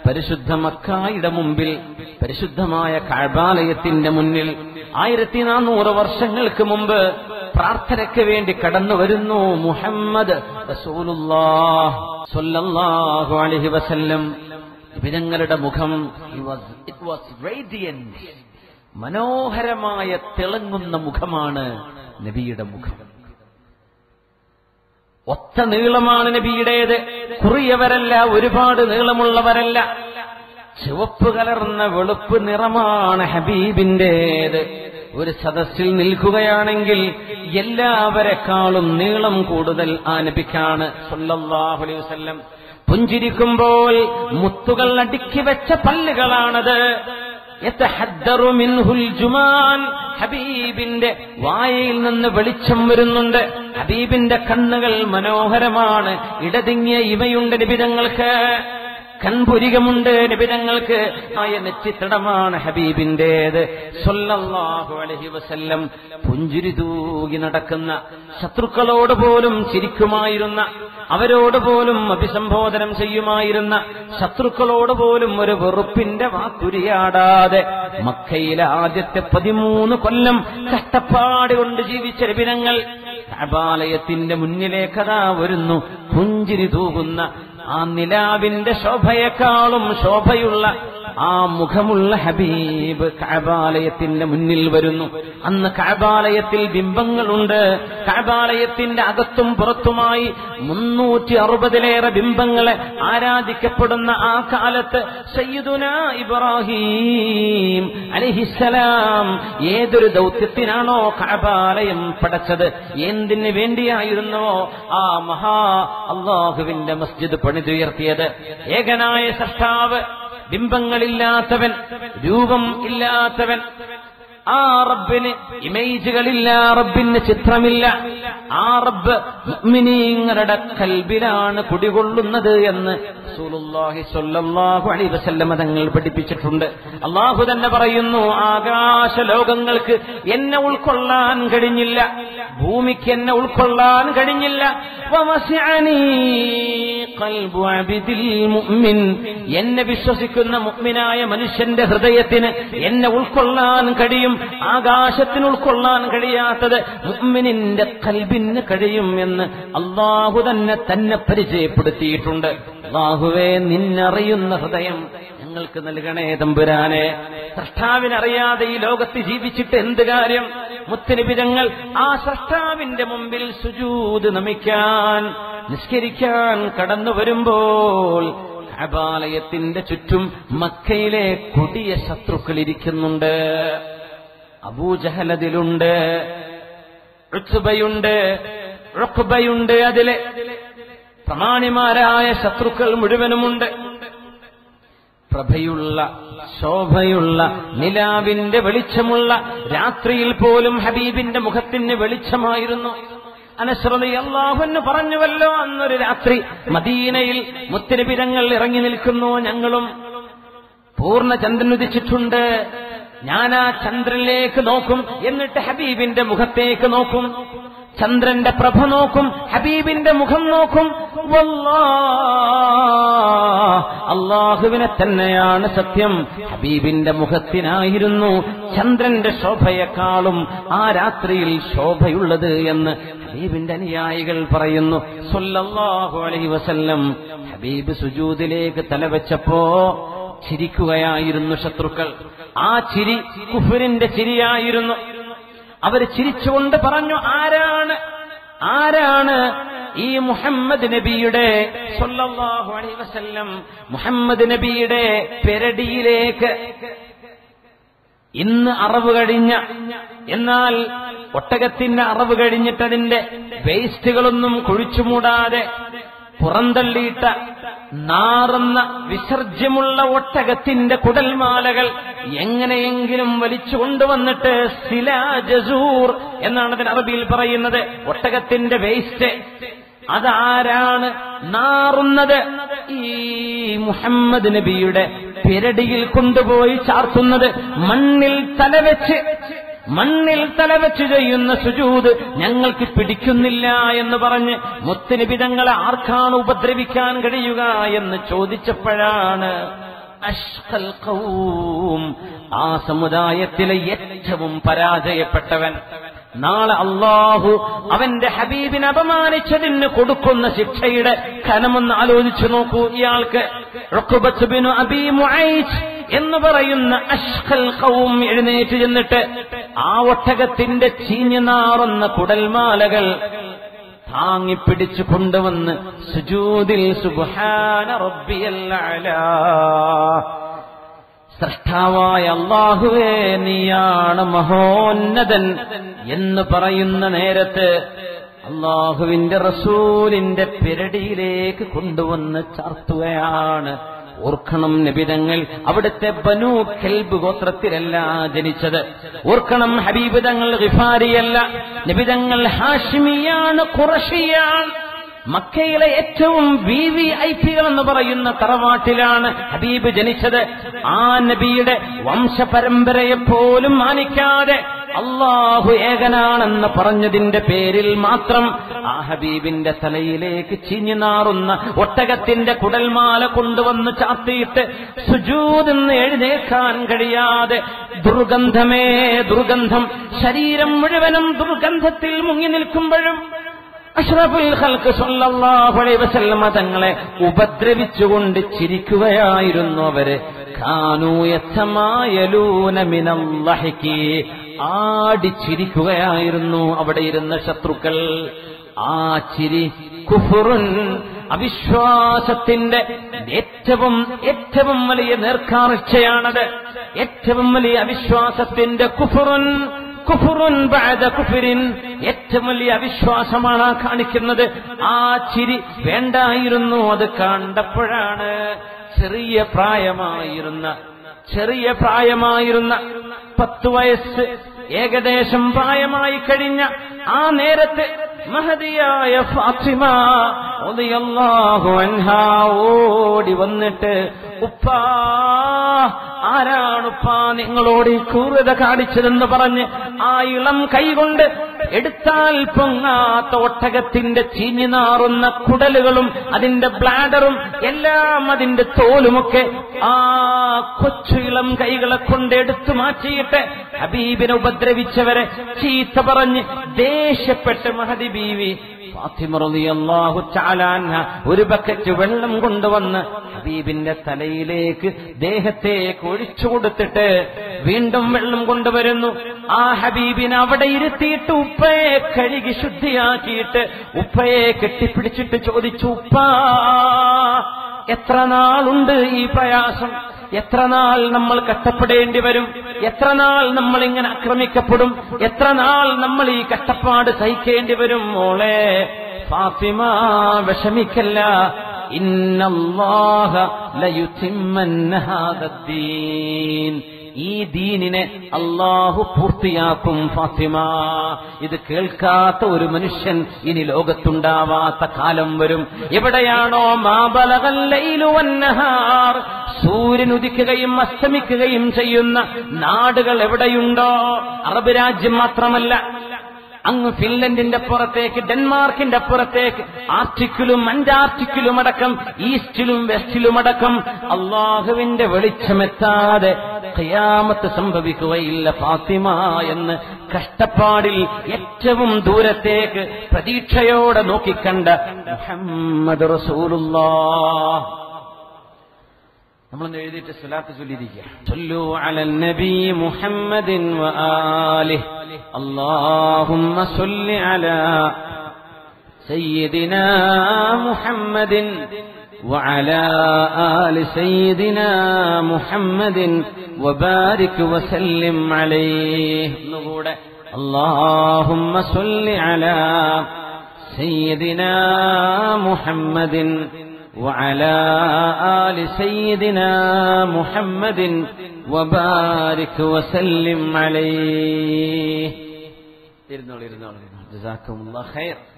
പരിശുദ്ധ മക്കയുടെ മുമ്പിൽ, പരിശുദ്ധമായ കഅബാലയത്തിന്റെ മുന്നിൽ 1400 വർഷങ്ങൾക്ക് മുമ്പ് പ്രാർത്ഥനയ്ക്ക് വേണ്ടി കടന്നു വരുന്നു മുഹമ്മദ് റസൂലുള്ളാഹ് സ്വല്ലല്ലാഹു അലൈഹി വസല്ലം. നബിതങ്ങളുടെ മുഖം it was radiant, മനോഹരമായ തിളങ്ങുന്ന മുഖമാണ് നബിയുടെ മുഖം. ഒത്ത നീളമാണ് നബിയുടേത്, കുറിയവരല്ല, ഒരുപാട് നീളമുള്ളവരല്ല. ചുവപ്പ് കലർന്ന വെളുപ്പ് നിറമാണ് ഹബീബിന്റേത്. ഒരു സദസ്സിൽ നിൽക്കുകയാണെങ്കിൽ എല്ലാവരെക്കാളും നീളം കൂടുതൽ ആ നബിക്കാണ് സല്ലല്ലാഹു അലൈഹി വസല്ലം. പുഞ്ചിരിക്കുമ്പോൾ മുത്തുകൾ അടുക്കി വെച്ച പല്ലുകളാണത്. യതഹദ്ദറു മിൻഹുൽ ജുമാൻ, ഹബീബിന്റെ വായയിൽ നിന്ന് വെളിച്ചം വരുന്നുണ്ട്. ഹബീബിന്റെ കണ്ണുകൾ മനോഹരമാണ്. ഇടതിങ്ങിയ ഇവയുണ്ട് നിബിതങ്ങൾക്ക്, കൺപുരികമുണ്ട് നിബിതങ്ങൾക്ക്. ആയ നെറ്റിത്തടമാണ് ഹബീബിന്റേത് സ്വല്ലല്ലാഹു അലൈഹി വസല്ലം. പുഞ്ചിരി തൂകി നടക്കുന്ന, ശത്രുക്കളോട് പോലും ചിരിക്കുമായിരുന്ന, അവരോട് പോലും അഭിസംബോധനം ചെയ്യുമായിരുന്ന, ശത്രുക്കളോട് പോലും ഒരു വെറുപ്പിന്റെ വാക്കുരിയാടാതെ മക്കയിലെ ആദ്യത്തെ 13 കൊല്ലം കഷ്ടപ്പാട് കൊണ്ട് ജീവിച്ച നബിതങ്ങൾ കഅബാലയത്തിന്റെ മുന്നിലേക്കതാ വരുന്നു. പുഞ്ചിരി തൂകുന്ന ആ നിലാവിന്റെ ശോഭയെക്കാളും ശോഭയുള്ള ആ മുഖമുള്ള ഹബീബ് കഅബാലയത്തിന്റെ മുന്നിൽ വരുന്നു. അന്ന് കഅബാലയത്തിൽ ബിംബങ്ങളുണ്ട്. കഅബാലയത്തിന്റെ അകത്തും പുറത്തുമായി 360-ലേറെ ബിംബങ്ങളെ ആരാധിക്കപ്പെടുന്ന ആ കാലത്ത് സയ്യിദുനാ ഇബ്രാഹിം അലൈഹിസ്സലാം ഏതൊരു ദൗത്യത്തിനാണോ കഅബാലയം പടച്ചത്, എന്തിനു വേണ്ടിയായിരുന്നോ ആ മഹാ അല്ലാഹുവിന്റെ മസ്ജിദ് പണിതുയർത്തിയത്, ഏകനായ സൃഷ്ടാവ്, ബിംബങ്ങളില്ലാത്തവൻ, രൂപം ഇല്ലാത്തവൻ, ആ റബ്ബിന് ഇമേജുകളില്ല, റബ്ബിന് ചിത്രമില്ല. ആ റബ്ബ് മുഅ്മിനീങ്ങളുടെ കൽബിലാണ് കുടികൊള്ളുന്നത് എന്ന് റസൂലുള്ളാഹി സ്വല്ലല്ലാഹു അലൈഹി വസല്ലം തങ്ങൾ പഠിപ്പിച്ചിട്ടുണ്ട്. അല്ലാഹു തന്നെ പറയുന്നു, ആകാശ ലോകങ്ങൾക്ക് എന്നെ ഉൾക്കൊള്ളാൻ കഴിഞ്ഞില്ല, ഭൂമിക്ക് എന്നെ ഉൾക്കൊള്ളാൻ കഴിഞ്ഞില്ല. വവസിഅനീ ഖൽബു അബ്ദിൽ മുഅ്മിൻ, എന്നെ വിശ്വസിക്കുന്ന മുഅ്മിനായ മനുഷ്യന്റെ ഹൃദയത്തിന് എന്നെ ഉൾക്കൊള്ളാൻ കഴിയും. ആകാശത്തിന് ഉൾക്കൊള്ളാൻ കഴിയാത്തത് മുഅ്മിനിന്റെ ഖൽബിന് കഴിയും എന്ന് അല്ലാഹു തന്നെ പരിചയപ്പെടുത്തിയിട്ടുണ്ട്. അല്ലാഹുവേ, നിന്നറിയുന്ന ഹൃദയം ഞങ്ങൾക്ക് നൽകണേ തമ്പുരാനെ. സൃഷ്ടാവിനറിയാതെ ഈ ലോകത്ത് ജീവിച്ചിട്ട് എന്ത് കാര്യം? മുത്തുനബി തങ്ങൾ ആ സൃഷ്ടാവിന്റെ മുമ്പിൽ സുജൂദ് നമിക്കാൻ, നിസ്കരിക്കാൻ കടന്നു വരുമ്പോൾ കഅബാലയത്തിന്റെ ചുറ്റും മക്കയിലെ കൊടിയ ശത്രുക്കൾ ഇരിക്കുന്നുണ്ട്. അബൂജഹൽ അതിലുണ്ട്, ഉത്ബയുണ്ട്, ഉഖ്ബയുണ്ട്, അതിലെ പ്രമാണിമാരായ ശത്രുക്കൾ മുഴുവനുമുണ്ട്. പ്രഭയുള്ള, ശോഭയുള്ള, നിലാവിന്റെ വെളിച്ചമുള്ള രാത്രിയിൽ പോലും ഹബീബിന്റെ മുഖത്തിന് വെളിച്ചമായിരുന്നു. അനസ് റളിയല്ലാഹു അൻഹു പറഞ്ഞുവല്ലോ, അന്നൊരു രാത്രി മദീനയിൽ മുത്തുനബി തങ്ങൾ ഇറങ്ങി നിൽക്കുന്നു. ഞങ്ങളും പൂർണ്ണ ചന്ദ്രൻ ഉദിച്ചിട്ടുണ്ട്. ഞാൻ ആ ചന്ദ്രനിലേക്ക് നോക്കും, എന്നിട്ട് ഹബീബിന്റെ മുഖത്തേക്ക് നോക്കും. ചന്ദ്രന്റെ പ്രഭ നോക്കും, ഹബീബിന്റെ മുഖം നോക്കും. അല്ലാഹുവിനെ തന്നെയാണ് സത്യം, ഹബീബിന്റെ മുഖത്തിനായിരുന്നു ചന്ദ്രന്റെ ശോഭയെക്കാളും ആ രാത്രിയിൽ ശോഭയുള്ളത് എന്ന് ഹബീബിന്റെ അനുയായികൾ പറയുന്നു സ്വല്ലല്ലാഹു അലൈഹി വസല്ലം. ഹബീബ് സുജൂദിലേക്ക് തലവെച്ചപ്പോ ചിരിക്കുകയായിരുന്നു ശത്രുക്കൾ. ആ ചിരി കുഫ്റിന്റെ ചിരിയായിരുന്നു. അവർ ചിരിച്ചുകൊണ്ട് പറഞ്ഞു, ആരാണ് ഈ മുഹമ്മദ് നബിയുടെ സ്വല്ലല്ലാഹു അലൈഹി വസല്ലം മുഹമ്മദ് നബിയുടെ പെരടിയിലേക്ക് ഇന്ന് അറവ് കഴിഞ്ഞ, എന്നാൽ ഒട്ടകത്തിന്റെ അറവ് കഴിഞ്ഞിട്ടതിന്റെ വേസ്റ്റുകളൊന്നും കുഴിച്ചുമൂടാതെ പുറന്തള്ളിയിട്ട നാറുന്ന വിസർജ്യമുള്ള ഒട്ടകത്തിന്റെ കുടൽമാലകൾ എങ്ങനെയെങ്കിലും വലിച്ചു കൊണ്ടുവന്നിട്ട് സിലാജസൂർ എന്നാണ് അതിന് അറബിയിൽ പറയുന്നത്, ഒട്ടകത്തിന്റെ വേസ്റ്റ്. അതാരാണ് നാറുന്നത്? ഈ മുഹമ്മദ് നബിയുടെ പെരടിയിൽ കൊണ്ടുപോയി ചാർത്തുന്നത്. മണ്ണിൽ തലവെച്ച് ചെയ്യുന്ന സുജൂദ് ഞങ്ങൾക്ക് പിടിക്കുന്നില്ല എന്ന് പറഞ്ഞ് മുത്തുനബി തങ്ങളെ ആർക്കാണ് ഉപദ്രവിക്കാൻ കഴിയുക എന്ന് ചോദിച്ചപ്പോഴാണ് അഷ്ഖൽ ഖൗം, ആ സമുദായത്തിലെ ഏറ്റവും പരാജയപ്പെട്ടവൻ. നാളെ അല്ലാഹു അവന്റെ ഹബീബിനെ അപമാനിച്ചതിന് കൊടുക്കുന്ന ശിക്ഷയുടെ കനമൊന്ന് ആലോചിച്ചു നോക്കൂ. ഇയാൾക്ക് ഉഖബത്ത് ബിനു അബീ മുഐസ് എന്ന് പറയുന്ന അഷ്ഖൽ ഖൗം എഴുന്നേറ്റ് ചെന്നിട്ട് ആ ഒട്ടകത്തിന്റെ ചീഞ്ഞു നാറുന്ന കുടൽമാലകൾ താങ്ങിപ്പിടിച്ചു കൊണ്ടുവന്ന് സുജൂദിൽ സുബ്ഹാന റബ്ബിയൽ അലാ, സൃഷ്ടാവായ അല്ലാഹുവേ നീയാണ് മഹോന്നതൻ എന്ന് പറയുന്ന നേരത്ത് അല്ലാഹുവിന്റെ റസൂലിന്റെ പിരടിയിലേക്ക് കൊണ്ടുവന്ന് ചാർത്തുകയാണ്. ഓർക്കണം, നബിതങ്ങൾ അവിടുത്തെ ബനൂ കൽബ് ഗോത്രത്തിലല്ല ജനിച്ചത്. ഓർക്കണം, ഹബീബ് തങ്ങൾ ഗിഫാരിയല്ല, നബിതങ്ങൾ ഹാഷിമിയാണ്, ഖുറശിയാണ്. മക്കയിലെ ഏറ്റവും വിവിഐപികൾ എന്ന് പറയുന്ന തറവാട്ടിലാണ് ഹബീബ് ജനിച്ചത്. ആ നബിയുടെ വംശപരമ്പരയെ പോലും മാനിക്കാതെ അല്ലാഹു ഏകനാണെന്ന് പറഞ്ഞതിന്റെ പേരിൽ മാത്രം ആ ഹബീബിന്റെ തലയിലേക്ക് ചീഞ്ഞു നാറുന്ന ഒട്ടകത്തിന്റെ കുടൽമാല കൊണ്ടുവന്ന് ചാത്തിയിട്ട് സുജൂദ് എന്ന് എഴുന്നേൽക്കാൻ കഴിയാതെ ദുർഗന്ധമേ ദുർഗന്ധം, ശരീരം മുഴുവനും ദുർഗന്ധത്തിൽ മുങ്ങി നിൽക്കുമ്പോഴും അഷ്റഫുൽ ഖൽഖ് സല്ലല്ലാഹു അലൈഹി വസല്ലമ തങ്ങളെ ഉപദ്രവിച്ചുകൊണ്ട് ചിരിക്കുകയായിരുന്നു അവര്. കാനൂ യതമായലൂന മിനൽ ലഹ്കി, ആടിച്ചിരിക്കുകയായിരുന്നു അവിടെ ഇരുന്ന ശത്രുക്കൾ. ആ ചിരി കുഫ്റുൻ, അവിശ്വാസത്തിന്റെ ഏറ്റവും വലിയ നേർക്കാഴ്ചയാണത്. ഏറ്റവും വലിയ അവിശ്വാസത്തിന്റെ കുഫ്റുൻ ബഅദ കുഫ്രിൻ, ഏറ്റവും വലിയ അവിശ്വാസമാണ് കാണിക്കുന്നത്. ആ ചിരി വേണ്ടായിരുന്നു. അത് കണ്ടപ്പോഴാണ് ചെറിയ പ്രായമായിരുന്ന 10 വയസ്സ് ഏകദേശം പ്രായമായി കഴിഞ്ഞ ആ നേരത്ത് മഹദിയായ ഫാത്തിമ റളിയല്ലാഹു അൻഹാ ഓടി വന്നിട്ട്, ഉപ്പാ, ആരാണുപ്പാ നിങ്ങളോട് ഈ ക്രൂരത കാണിച്ചതെന്ന് പറഞ്ഞ് ആ ഇളം കൈകൊണ്ട് എടുത്താൽ പൊങ്ങാത്ത ഒട്ടകത്തിന്റെ ചീഞ്ഞു നാറുന്ന കുടലുകളും അതിന്റെ ബ്ലാഡറും എല്ലാം അതിന്റെ തോലുമൊക്കെ ആ കൊച്ചു ഇളം കൈകളെ കൊണ്ട് എടുത്തു മാറ്റിയിട്ട് ഹബീബിനെ ഉപദ്രവിച്ചവരെ ചീത്ത പറഞ്ഞ് ദേഷ്യപ്പെട്ട് മഹദി ബീവി ഫാത്തിമ റളിയല്ലാഹു തആല അൻഹ ഒരു ബക്കറ്റ് വെള്ളം കൊണ്ടുവന്ന് ഹബീബിന്റെ തലയിലേക്ക് ദേഹത്തേക്ക് ഒഴിച്ചു കൊടുത്തിട്ട് വീണ്ടും വെള്ളം കൊണ്ടുവരുന്നു. ആ ഹബീബിനെ അവിടെ ഇരുത്തിയിട്ട് ഉപ്പയെ കഴുകി ശുദ്ധിയാക്കിയിട്ട് ഉപ്പയെ കെട്ടിപ്പിടിച്ചിട്ട് ചോദിച്ചു, ഉപ്പാ, എത്ര നാളുണ്ട് ഈ പ്രയാസം? എത്ര നാൾ നമ്മൾ കഷ്ടപ്പെടേണ്ടി വരും? എത്ര നാൾ നമ്മൾ ഇങ്ങനെ ആക്രമിക്കപ്പെടും? എത്ര നാൾ നമ്മൾ ഈ കഷ്ടപ്പാട് സഹിക്കേണ്ടി വരും? മോളെ ഫാത്തിമ, വിഷമിക്കല്ല, ഇന്നല്ലാഹ ലയുതിമ്മന്ന ഹാദദ്ദീൻ, ഈ ദീനിനെ അല്ലാഹു പൂർത്തിയാക്കും ഫാത്തിമ. ഇത് കേൾക്കാത്ത ഒരു മനുഷ്യൻ ഇനി ലോകത്തുണ്ടാവാത്ത കാലം വരും. എവിടെയാണോ മാ ബലഗൽ ലൈലു വന്നഹാർ, സൂര്യൻ ഉദിക്കുകയും അസ്തമിക്കുകയും ചെയ്യുന്ന നാടുകൾ എവിടെയുണ്ടോ, അറബ് രാജ്യം മാത്രമല്ല, അങ്ങ് ഫിൻലൻഡിന്റെ പുറത്തേക്ക്, ഡെൻമാർക്കിന്റെ പുറത്തേക്ക്, ആർട്ടിക്കിലും അന്റാർട്ടിക്കിലും അടക്കം, ഈസ്റ്റിലും വെസ്റ്റിലുമടക്കം അള്ളാഹുവിന്റെ വെളിച്ചമെത്താതെ ഖിയാമത്ത് സംഭവിക്കുകയില്ല ഫാത്തിമ എന്ന് കഷ്ടപ്പാടിൽ ഏറ്റവും ദൂരത്തേക്ക് പ്രതീക്ഷയോടെ നോക്കിക്കണ്ട മുഹമ്മദ് റസൂലുള്ളാഹ്. നമ്മളൊന്ന് എഴുതിയിട്ട് സ്വലാത്ത് ചൊല്ലിയിരിക്കുക. സല്ലു അലൻ നബി മുഹമ്മദിൻ വആലിഹി അല്ലാഹുമ്മ സല്ലി അലാ സയ്യിദിനാ മുഹമ്മദിൻ വഅലാ ആലി സയ്യിദിനാ മുഹമ്മദിൻ വബാരിക് വസല്ലിം അലൈഹി. ഒന്നുകൂടെ, അല്ലാഹുമ്മ സല്ലി അലാ സയ്യിദിനാ മുഹമ്മദിൻ وعلى آل سيدنا محمد وبارك وسلم عليه. جزاكم الله خير.